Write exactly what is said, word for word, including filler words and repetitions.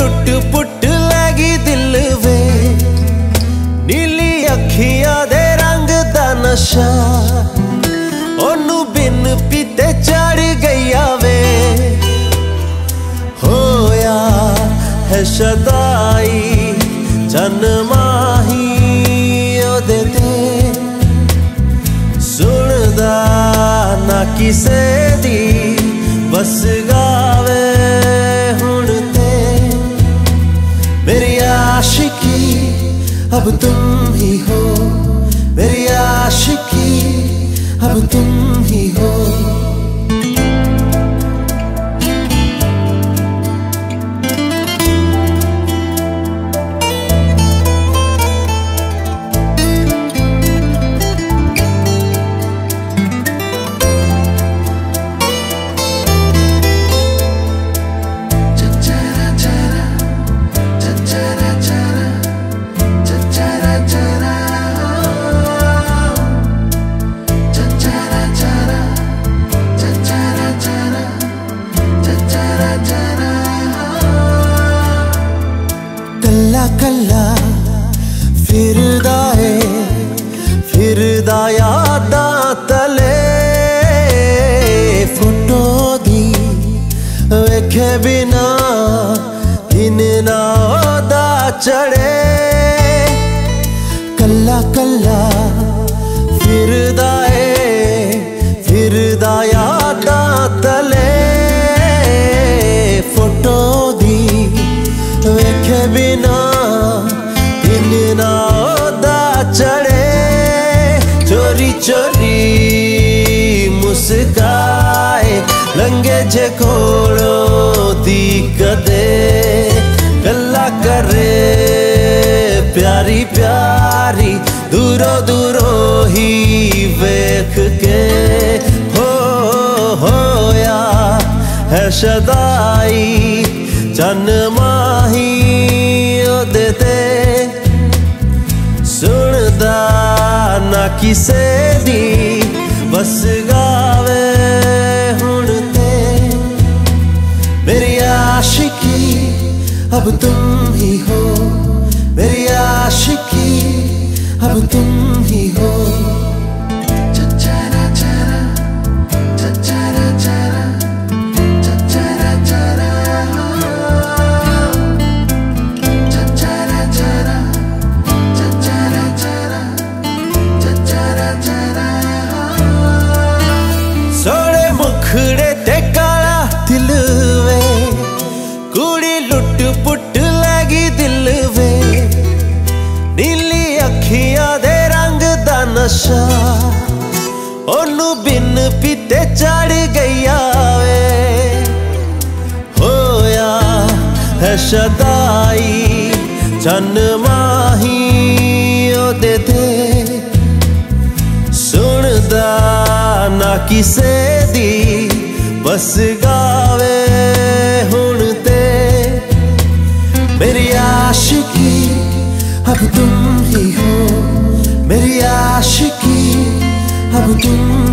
लुट पुट लगी दिल वे, नीली अखियां दे रंग दा नशा, ओनू बिन पीते चढ़ गईया वे। होया है शदाई चन माही ओदे ते, सुनदा ना किसे दी बस गावे हुण ते। मेरी आशिकी अब तुम ही हो, मेरी आशिकी अब तुम ही हो। कल्ला कल्ला फिरदा है फिरदा यादां तले, फोटो दी वेखे बिना दिन ना ओदा चढ़े। कल्ला कल्ला फिरदा है फिरदा यादां तले, फोटो दी वेखे बिना दिन ना ओदा चढ़े। चोरी चोरी मुस्काए लंगे जे कोलों दी कदे, गल्ला करे प्यारी प्यारी दूरों दूरों ही वेख के। हो होया है शदाई चन माही ओदे ते, सुनदा ना किसे दी बस गावे हुण ते। मेरी आशिकी अब तुम ही हो, मेरी आशिकी अब तुम ही हो। सोने मुखड़े ते काला दिल वे, कुड़ी लुट पुट लगी दिल वे, नीली अखियां दे रंग दा नशा, ओनू बिन पीते चढ़ गईया वे। होया है शदाई चन माही ओदे ते, सुनदा ना किसे दी बस गावे हुण ते। मेरी आशिकी अब तुम ही हो, मेरी आशिकी अब तुम